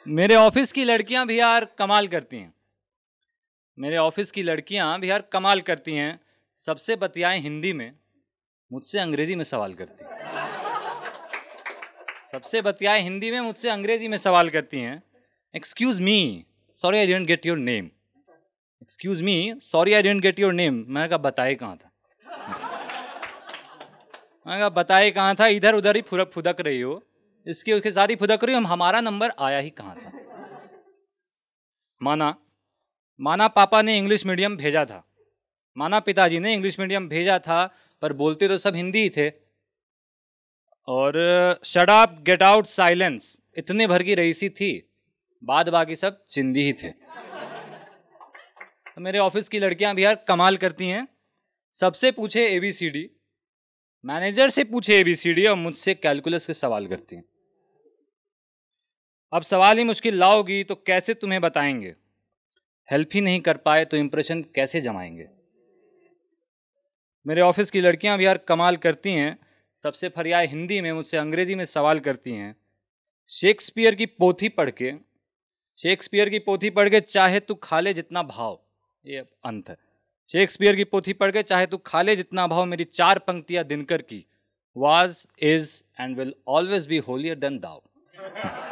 मेरे ऑफिस की लड़कियां भी यार कमाल करती हैं। मेरे ऑफिस की लड़कियां भी यार कमाल करती हैं। सबसे बतियाएं हिंदी में, मुझसे अंग्रेजी में सवाल करती हैं। सबसे बतियाएं हिंदी में, मुझसे अंग्रेजी में सवाल करती हैं। Excuse me, sorry I didn't get your name. Excuse me, sorry I didn't get your name. मैंने कहा बताए कहाँ था? मैंने कहा बताए कहाँ था? इधर उधर ही फुदक रही हो, इसके उसके साथ ही फुदक रही हो। हमारा नंबर आया ही कहाँ था? माना पापा ने इंग्लिश मीडियम भेजा था, माना पिताजी ने इंग्लिश मीडियम भेजा था, पर बोलते तो सब हिंदी ही थे। और shut up, get out, silence इतने भर की रईसी थी, बाद बाकी सब चिंदी ही थे। तो मेरे ऑफिस की लड़कियां भी यार कमाल करती हैं। सबसे पूछे ABCD, मैनेजर से पूछे ABCD, और मुझसे कैलकुलस के सवाल करती हैं। अब सवाल ही मुश्किल लाओगी तो कैसे तुम्हें बताएंगे? हेल्प ही नहीं कर पाए तो इंप्रेशन कैसे जमाएंगे? मेरे ऑफिस की लड़कियां भी यार कमाल करती हैं। सबसे फरियाद हिंदी में, मुझसे अंग्रेजी में सवाल करती हैं। शेक्सपियर की पोथी पढ़ के चाहे तू खा ले जितना भाव, ये अंत है। शेक्सपियर की पोथी पढ़ के चाहे तू खा ले जितना भाव, मेरी 4 पंक्तियां दिनकर की, was, is and will always be holier than thou.